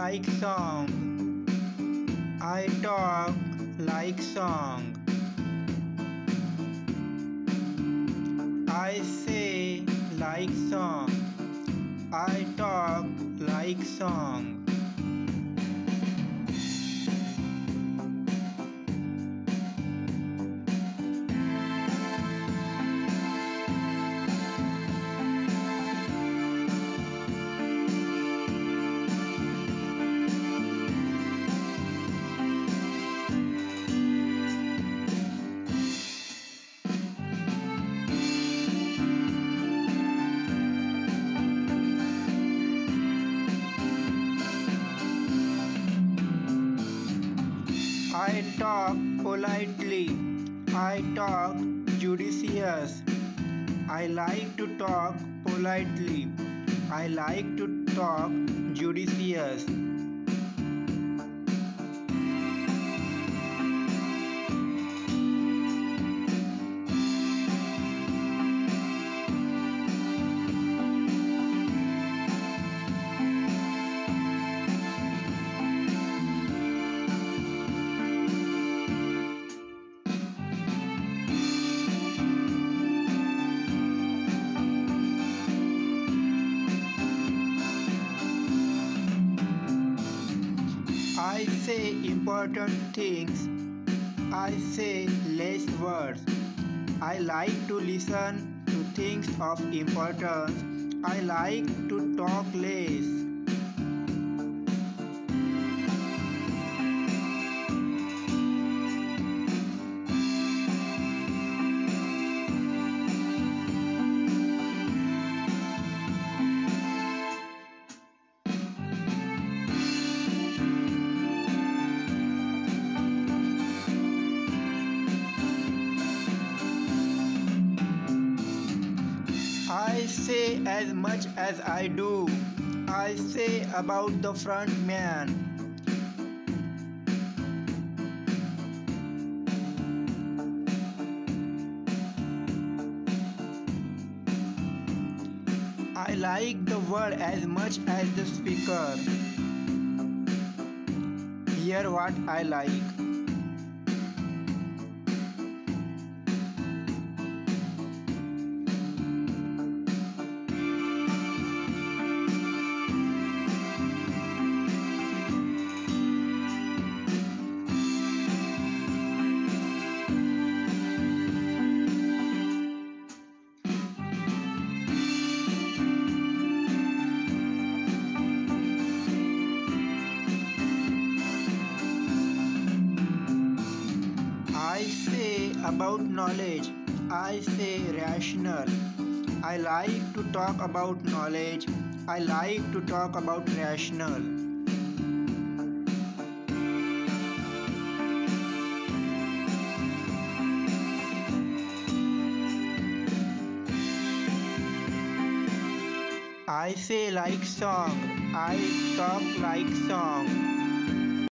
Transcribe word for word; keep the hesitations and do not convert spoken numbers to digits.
like song. I talk like song. I say like song. I talk like song. I talk politely. I talk judicious. I like to talk politely. I like to talk judicious. I say important things. I say less words. I like to listen to things of importance. I like to talk less. I say as much as I do. I say about the front man. I like the word as much as the speaker. Hear what I like. I say about knowledge. I say rational. I like to talk about knowledge. I like to talk about rational. I say like song. I talk like song.